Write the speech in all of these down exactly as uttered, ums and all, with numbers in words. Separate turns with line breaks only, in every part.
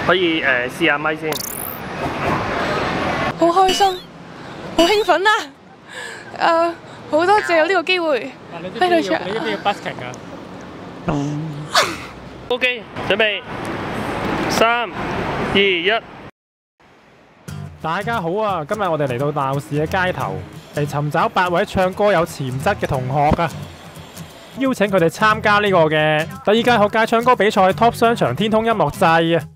可以誒試下咪先。
好開心，好興奮啊！誒，好多謝有呢個機會喺度唱。
你知唔知要 busking 啊
？OK， 準備，三、二、一。
大家好啊！今日我哋嚟到鬧市嘅街頭，嚟尋找八位唱歌有潛質嘅同學啊！邀請佢哋參加呢個嘅第二屆學界唱歌比賽 Top 商場天空音樂祭啊！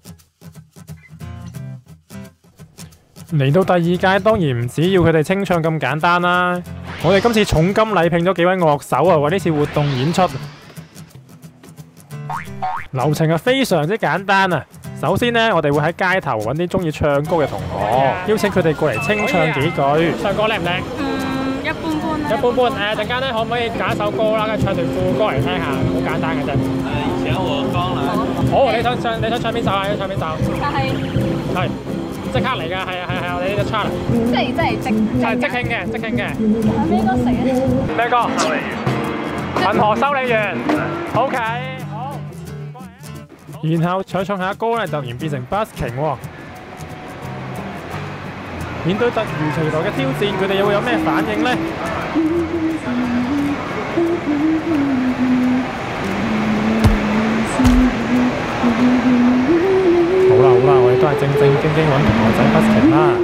嚟到第二屆，當然唔止要佢哋清唱咁簡單啦。我哋今次重金禮聘咗幾位樂手啊，為呢次活動演出。流程係非常之簡單啊！首先呢，我哋會喺街頭揾啲中意唱歌嘅同學，邀請佢哋過嚟清唱幾句。唱歌叻唔叻？
嗯，一般般啦。
一般般。誒，陣間咧可唔可以揀一首歌啦，跟住唱段副歌嚟聽下？好簡單嘅啫。誒，以前我剛來。好，你想唱你想唱邊首啊？你想唱邊首？
但係
係即刻嚟㗎，係啊係係，我哋呢個 challenge。
即係即係即
係即興嘅，即興嘅。
係咩歌寫咧？
咩歌？修理員。銀河修理員。OK。然後唱唱下歌咧，突然變成 busking 喎。面對突如其來嘅挑戰，佢哋又會有咩反應呢？好啦好啦，我哋都係正正經經揾同學仔 busking 啦。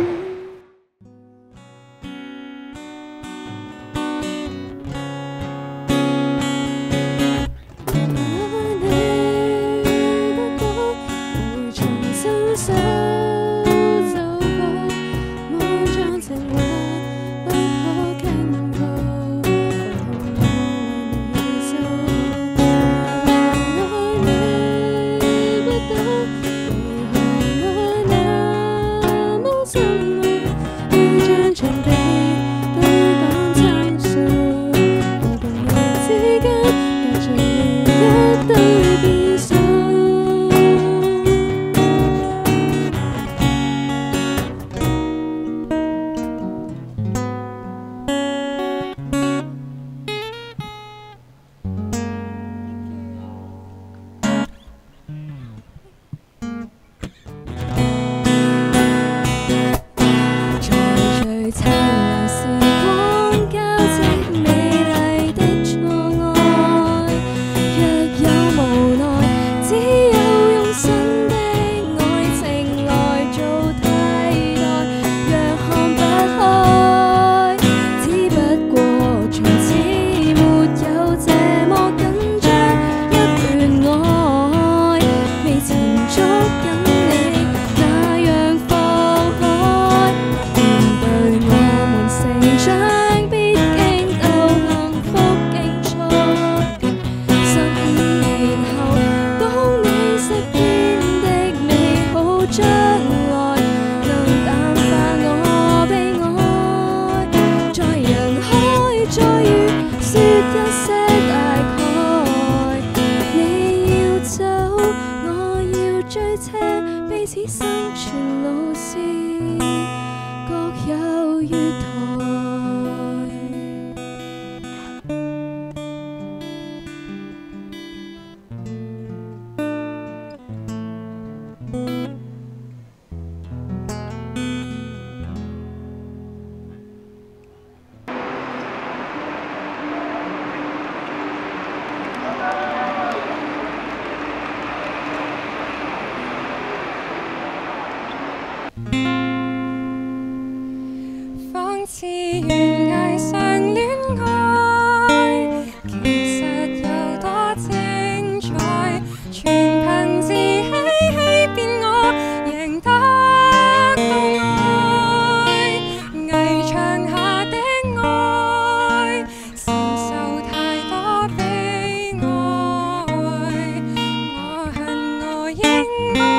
仿似懸崖上戀愛，其實有多精彩，全憑自欺欺騙我，贏得到愛，危牆下的愛，承受太多悲哀，我恨我應該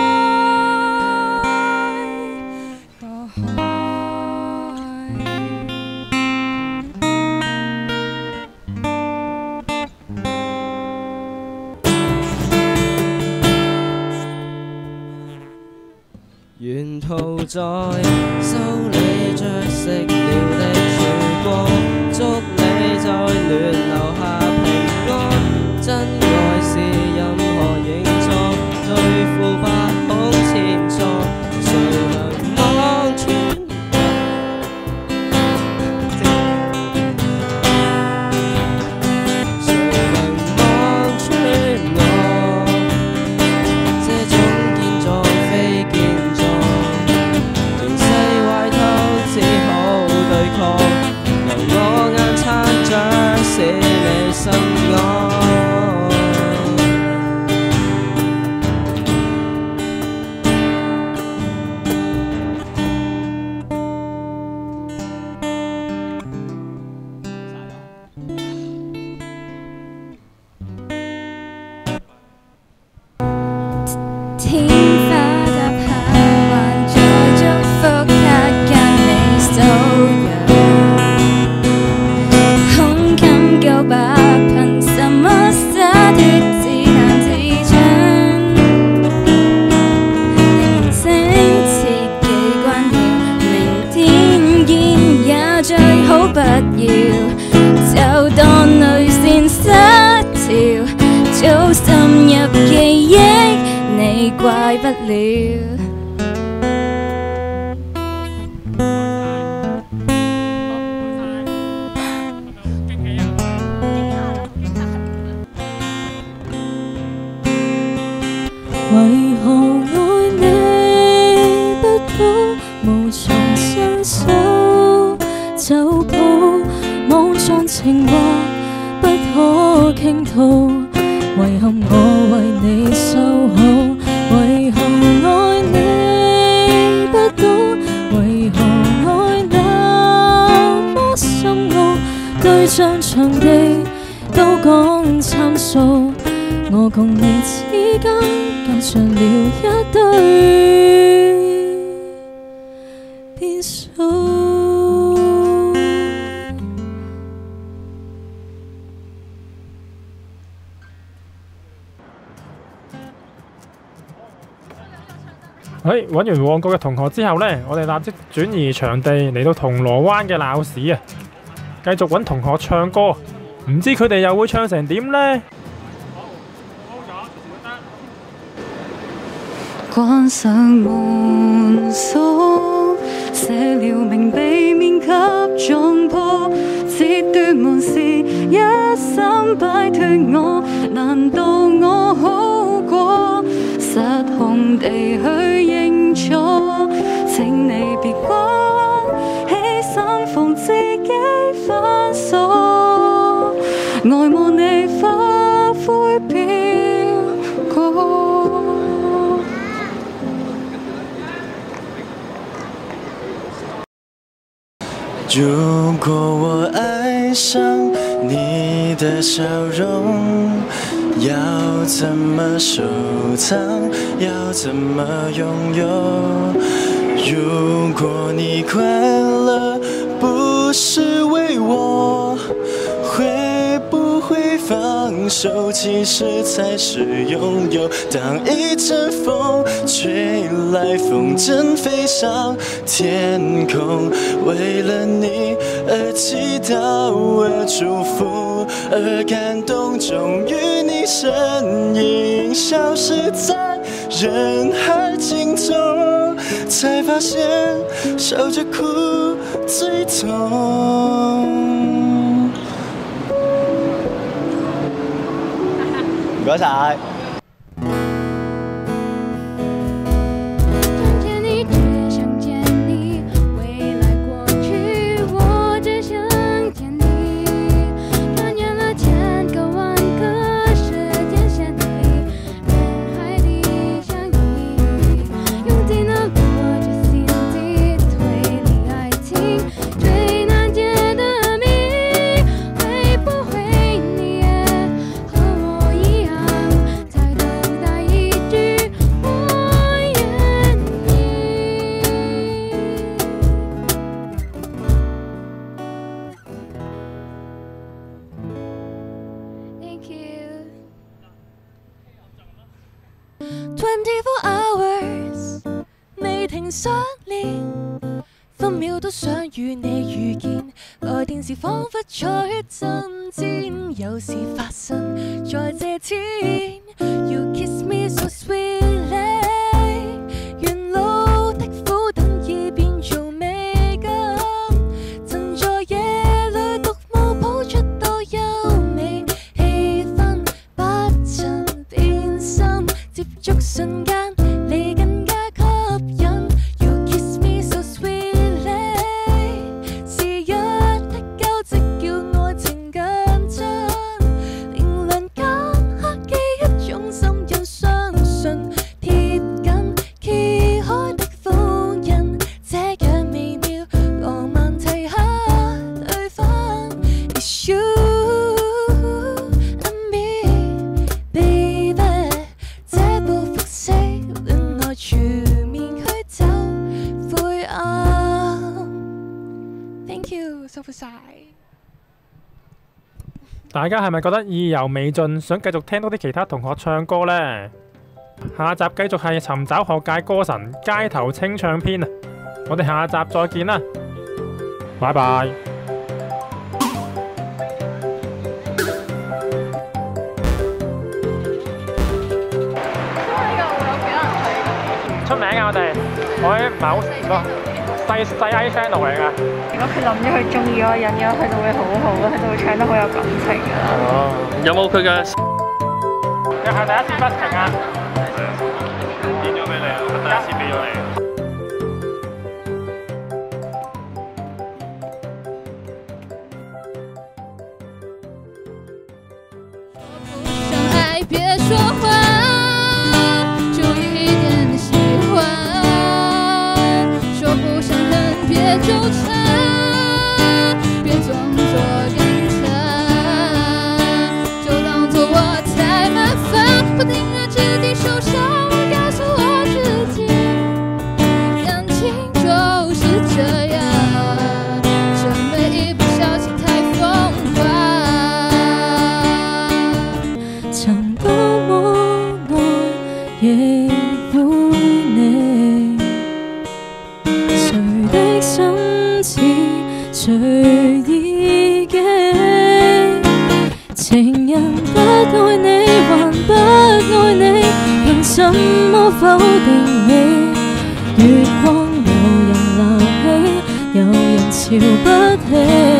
墮海。
沿途在修理着熄了的曙光，祝你在亂留下平安。真愛是任何形狀，對付百孔千
天花搭下，還在祝福他跟你手癢。空感告白，憑什麼灑脱自彈自唱？鈴聲切記關掉，明天見也最好不要，就當淚腺失調，早滲入記憶，你怪不了。為何愛你不到，無從伸手走步，網上情話不可傾吐，遺憾我為你收好。為何愛你不到，為何愛那麼深奧，對象場地都講參數，我共你之間隔上了一堆變數。
喺揾完旺角嘅同學之後呢，我哋立即轉移場地嚟到銅鑼灣嘅鬧市啊，繼續揾同學唱歌，唔知佢哋又會唱成點呢？
關上門鎖，寫了明避免給撞破，切斷門匙一心擺脫我，難道我好過失控地去認錯？請你別關起心縫自己反鎖，愛慕你化灰飄過。
如果我愛上你的笑容，要怎麼收藏？要怎麼擁有？如果你快樂不是為我，會不會放手？其實才是擁有。當一陣風吹來，風箏飛上天空，為了你而祈禱，而祝福，而感動。終於你身影消失在人海盡頭，才發現笑着哭最痛。唔該晒。
twenty-four hours 未停相連，分秒都想與你遇見，來電時彷彿在陣戰，有事發生在這天。You kiss me so sweetly， 沿路的苦等已變做美感，曾在夜裏獨舞譜出多優美氣氛，不曾變心，接觸瞬間你更加吸引。You kiss me so sweetly， 是一的交織叫愛情更真，凌亂間刻記一種心印，相信貼緊揭開的封印，這樣微妙浪漫提下對方 It's you and me baby， 這部服飾
辛苦晒。
大家係咪覺得意猶未盡，想繼續聽多啲其他同學唱歌呢？下集繼續係尋找學界歌神街頭清唱篇啊！我哋下集再見啦，拜拜。出名啊！我哋我啲唔係好細細 I channel 嚟㗎。
如果佢諗咗佢中意嗰個人嘅話，佢就會好好咯，佢就會唱得好有感情㗎啦。
哦，有冇佢嘅？
又係第一次不停啊！
變咗俾你啊！第一次俾咗你。
相爱别说话，就一点的喜欢。说不上恨，别纠缠，别装作感叹，就当作我太麻烦，不停地质地受伤。告诉我自己，感情就是这样，这每一不小心太疯狂。曾多麼愛，亦會你，誰的心似隨意己。情人不愛你，還不愛你，憑什麼否定你？月光有人鬧起，有人瞧不起，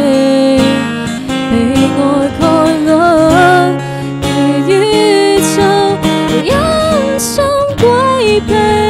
被愛蓋我，其宇宙因心歸避。